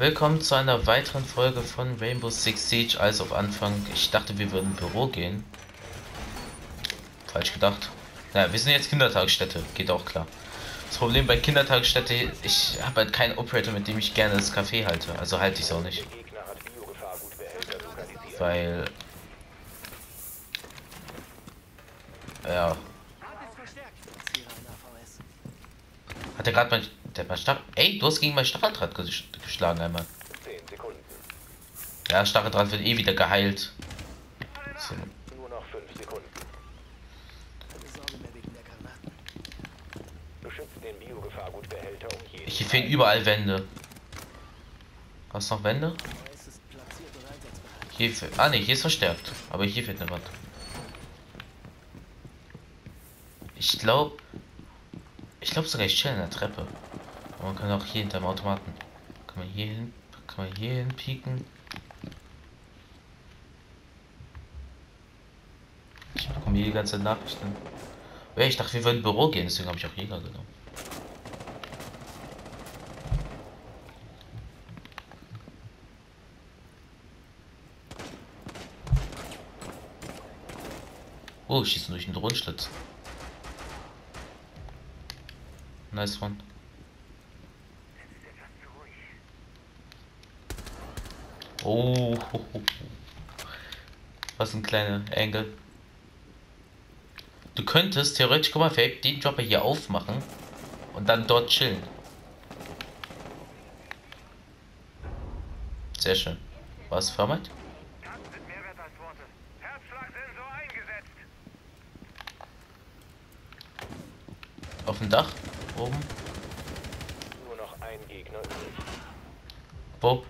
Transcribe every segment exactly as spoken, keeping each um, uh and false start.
Willkommen zu einer weiteren Folge von Rainbow Six Siege. Als auf Anfang, ich dachte, wir würden im Büro gehen. Falsch gedacht. Ja, wir sind jetzt Kindertagesstätte, geht auch klar. Das Problem bei Kindertagesstätte, ich habe halt keinen Operator, mit dem ich gerne das Café halte. Also halte ich es auch nicht. Weil... Ja. Hat er gerade mein... Der hat mein Stach... Ey, du hast gegen mein Stacheldraht ges geschlagen einmal. Ja, Stacheldraht wird eh wieder geheilt. So. Nur noch fünf Sekunden. Beschützt den Biogefahrgutbehälter um jeden. Hier fehlen überall Wände. Hast du noch Wände? Hier fehlt... Ah ne, hier ist verstärkt. Aber hier fehlt eine Wand. Ich glaube... Ich glaube sogar, ich chill in der Treppe. Aber man kann auch hier hinterm Automaten. Kann man hier hin... Kann man hier hin pieken. Ich bekomme hier die ganze Nachrichten. Ja, ich dachte, wir würden ins Büro gehen, deswegen habe ich auch Jäger genommen. Oh, schießen durch den Drohnenschlitz. Nice one. Oh, ho, ho. Was ein kleiner Angle. Du könntest theoretisch, guck mal, Fabe, den Dropper hier aufmachen und dann dort chillen. Sehr schön. Was, Format? Auf dem Dach? Oben? Nur noch ein Gegner übrig. Wo?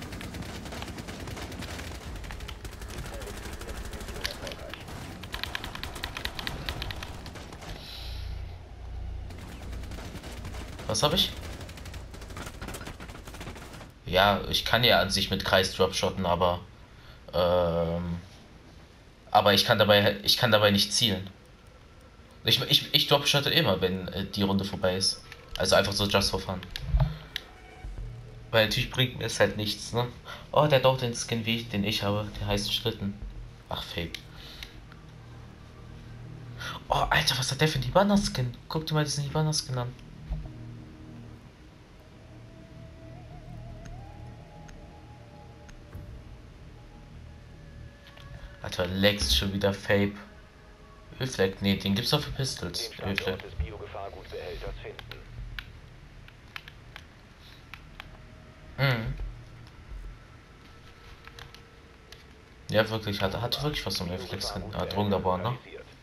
Was habe ich? Ja, ich kann ja an sich mit Kreis dropshotten, aber ähm, aber ich kann dabei ich kann dabei nicht zielen. Ich ich, ich dropshotte immer, wenn äh, die Runde vorbei ist. Also einfach so just for fun. Weil natürlich bringt mir es halt nichts, ne? Oh, der hat auch den Skin wie ich, den ich habe, der heißt Schlitten. Ach, Fake. Oh, Alter, was hat der für einen Hibana-Skin? Guck dir mal diesen Hibana-Skin an. Alter, Lex schon wieder Fape. Ölfleck, nee, den gibt's auch für Pistols. Den Standort des Biogefahrgutbehälters finden. Mhm. Ja, wirklich, hatte, hatte wirklich was zum Ölflex drin. Ah, Drogenlabor, ne?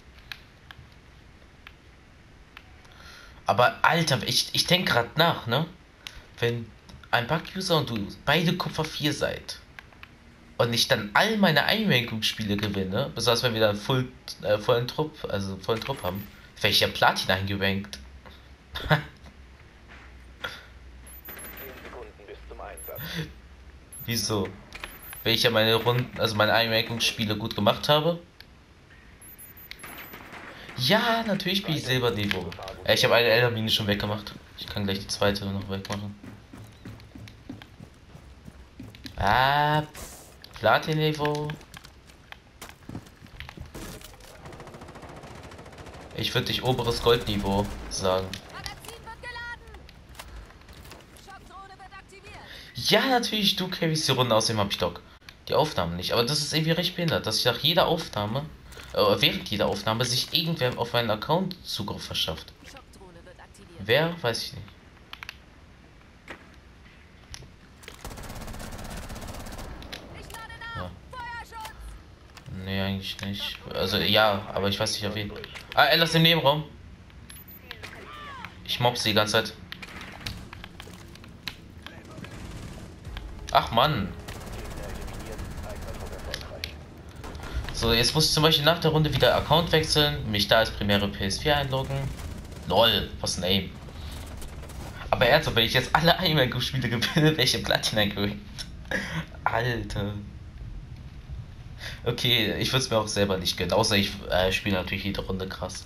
Aber Alter, ich, ich denke gerade nach, ne? Wenn ein Bug-User und du beide Kupfer vier seid und ich dann all meine Einrankungsspiele gewinne, besonders wenn wir dann full, äh, vollen Trupp, also vollen Trupp haben, wäre ich ja Platin eingerankt. zehn Sekunden bis zum Einsatz. Wieso? Wenn ich ja meine Runden, also meine Einrankungsspiele gut gemacht habe? Ja, natürlich bin ich Silberniveau. Äh, ich habe eine Eldermine schon weggemacht. Ich kann gleich die zweite noch wegmachen. Ah, Platin-Niveau. Ich würde dich oberes Goldniveau sagen. Ja, natürlich, du carryst die Runde, außerdem habe ich doch die Aufnahmen nicht. Aber das ist irgendwie recht behindert, dass ich nach jeder Aufnahme, äh, während jeder Aufnahme, sich irgendwer auf meinen Account Zugriff verschafft. Wer? Weiß ich nicht. Ja. Nee, eigentlich nicht. Also ja, aber ich weiß nicht auf wen. Ah, er ist im Nebenraum. Ich mobs die ganze Zeit. Ach Mann. So, jetzt muss ich zum Beispiel nach der Runde wieder Account wechseln, mich da als Premiere P S vier einloggen. Lol, was ein Aim. Aber ernsthaft, wenn ich jetzt alle Einwirkungsspiele gewinne, welche Platin eingerankt. Alter. Okay, ich würde es mir auch selber nicht gönnen, außer ich äh, spiele natürlich jede Runde krass.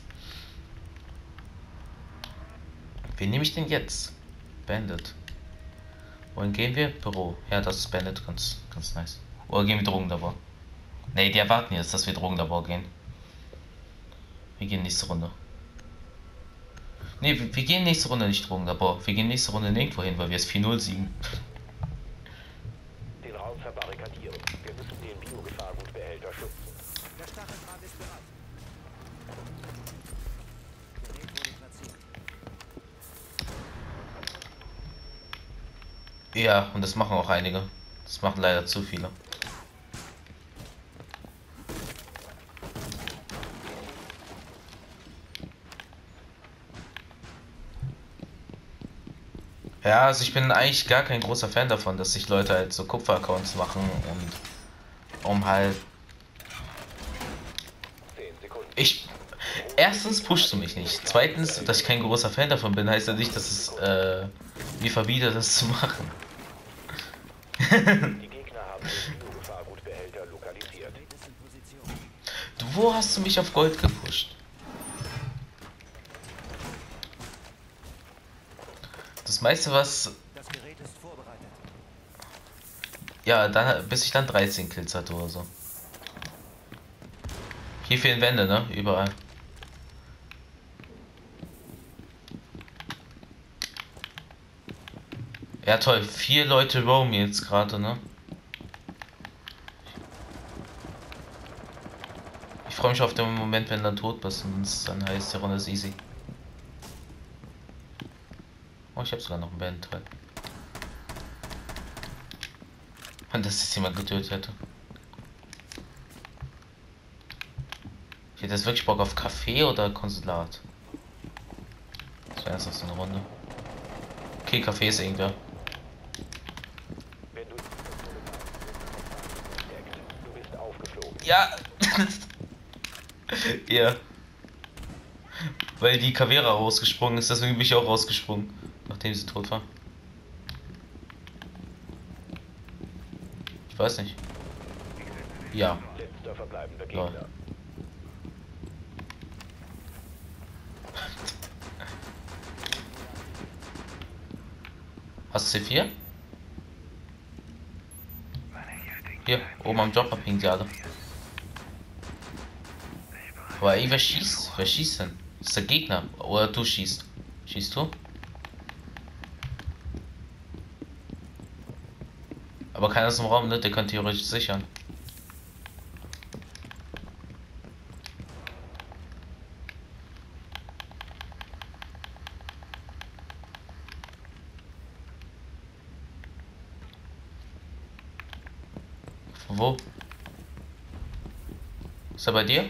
Wen nehme ich denn jetzt? Bandit. Wohin gehen wir? Büro. Ja, das ist Bennett, ganz, ganz nice. Oder gehen wir Drogenlabor? Ne, die erwarten jetzt, dass wir Drogenlabor gehen. Wir gehen nächste Runde. Ne, wir, wir gehen nächste Runde nicht Drogenlabor. Wir gehen nächste Runde nirgendwo hin, weil wir es vier null siegen. Den Raum verbarrikadieren. Wir müssen den Biogefahrgutbehälter schützen. Der Stacheldraht ist bereit. Gerät wurde platziert. Ja, und das machen auch einige. Das machen leider zu viele. Ja, also ich bin eigentlich gar kein großer Fan davon, dass sich Leute halt so Kupfer-Accounts machen und um halt. zehn Sekunden. Ich. Erstens pushst du mich nicht. Zweitens, dass ich kein großer Fan davon bin, heißt ja nicht, dass es äh, mir verbietet, das zu machen. Die Gegner haben den Biogefahrgutbehälter lokalisiert. Gerät ist in Position. Du, wo hast du mich auf Gold gepusht? Das meiste, was. Das Gerät ist vorbereitet. Ja, dann, bis ich dann dreizehn Kills hatte oder so. Hier fehlen Wände, ne? Überall. Ja, toll. Vier Leute roamen jetzt gerade, ne? Ich freue mich auf den Moment, wenn du dann tot bist und es dann heißt, die Runde ist easy. Oh, ich habe sogar noch einen Bandteil. Und dass jetzt jemand getötet hätte. Ich hätte jetzt wirklich Bock auf Kaffee oder Konsulat. Das wäre jetzt noch so eine Runde. Okay, Kaffee ist irgendwer. Wenn du du bist aufgeflogen. Ja! Ja. Weil die Kavera rausgesprungen ist, deswegen bin ich auch rausgesprungen. Nachdem sie tot war. Ich weiß nicht. Ja. Letzter verbleibender Lol. Gegner. Hast du C vier? Hier, oben am Job abhängen die alle. Aber ey, wer schießt? Wer schießt denn? Das ist der Gegner. Oder du schießt. Schießt du? Aber keiner ist im Raum, ne? Der kann theoretisch sichern. Wo? Ist er bei dir?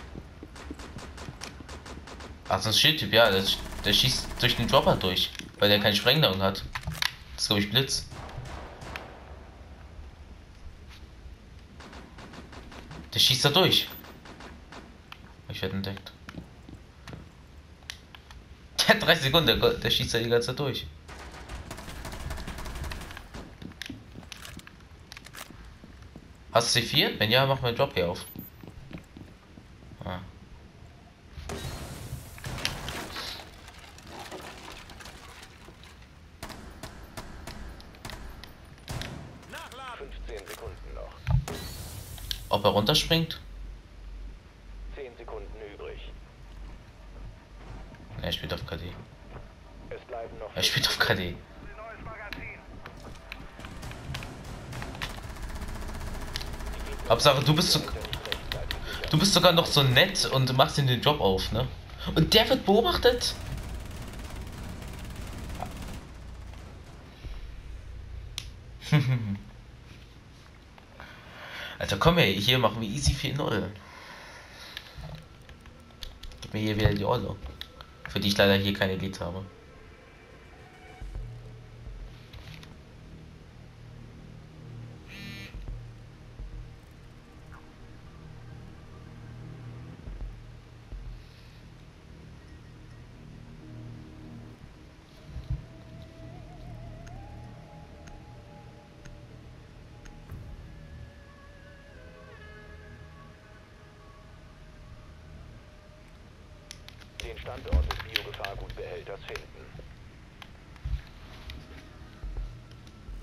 Ach, so ein Schildtyp, ja, der, der schießt durch den Dropper durch, weil der keine Sprengladung hat. Das ist, glaube ich, Blitz. Der schießt da durch. Ich werde entdeckt. Der hat drei Sekunden, der, der schießt da die ganze Zeit durch. Hast du C vier? Wenn ja, mach mal den Drop hier auf. Ah. fünfzehn Sekunden noch. Ob er runterspringt? zehn Sekunden übrig. Ne, er spielt auf K D. Es bleiben noch Er spielt auf K D. neues Magazin. Hauptsache, du bist so, du bist sogar noch so nett und machst ihm den Job auf, ne? Und der wird beobachtet? Alter, komm her, hier machen wir easy vier null. Gib mir hier wieder die Olle. Für die ich leider hier keine Elite habe. Den Standort des Biogefahrgutbehälters finden.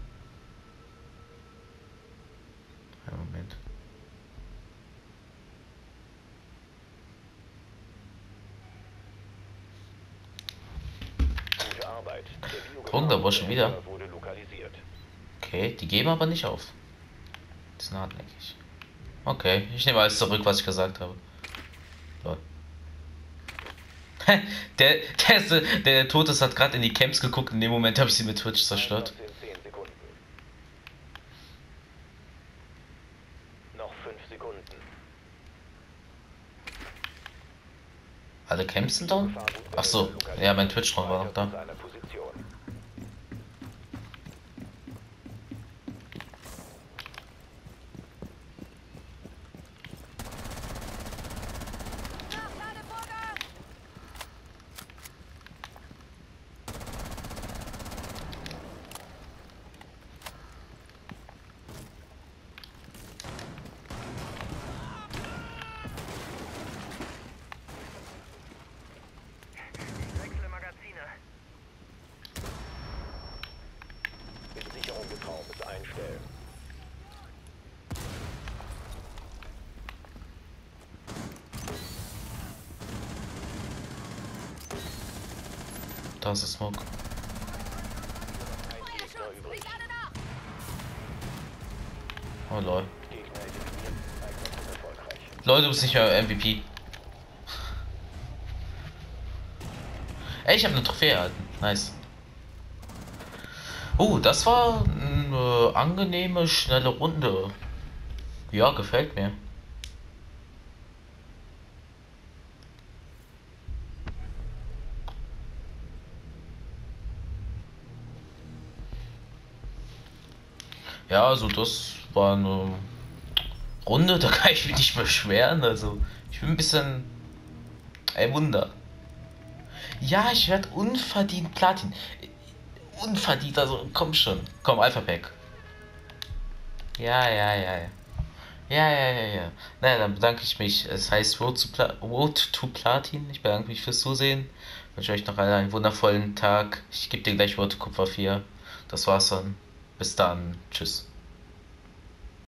Arbeit. Der Drogenlabor schon wieder. Biogefahrgutsbehälter wurde lokalisiert. Okay, die geben aber nicht auf. Die sind hartnäckig. Okay, ich nehme alles zurück, was ich gesagt habe. Lol. der, der, ist, der, der Totes hat gerade in die Camps geguckt. In dem Moment habe ich sie mit Twitch zerstört. Einsatz in zehn Sekunden. Noch fünf Sekunden. Alle Camps sind down? Ach so, ja, mein Twitch-Raum war noch da. Seiner Position. Besicherung des Raumes einstellen. Da ist der Smoke. Ein Gegner übrig. Oh lol. Gegner eliminiert. Einsatz erfolgreich. Leute, du bist nicht mehr M V P. Ey, ich habe eine Trophäe erhalten. Nice. Oh, das war eine angenehme, schnelle Runde. Ja, gefällt mir. Ja, also das war eine Runde, da kann ich mich nicht beschweren. Also, ich bin ein bisschen... Ey, Wunder. Ja, ich werde unverdient Platin. Unverdient, also komm schon. Komm, Alpha Pack. Ja, ja, ja, ja. Ja, ja, ja, ja. Naja, dann bedanke ich mich. Es heißt Road to, Pla Road to Platin. Ich bedanke mich fürs Zusehen. Wünsche euch noch einen wundervollen Tag. Ich gebe dir gleich Road to Kupfer vier. Das war's dann. Bis dann. Tschüss.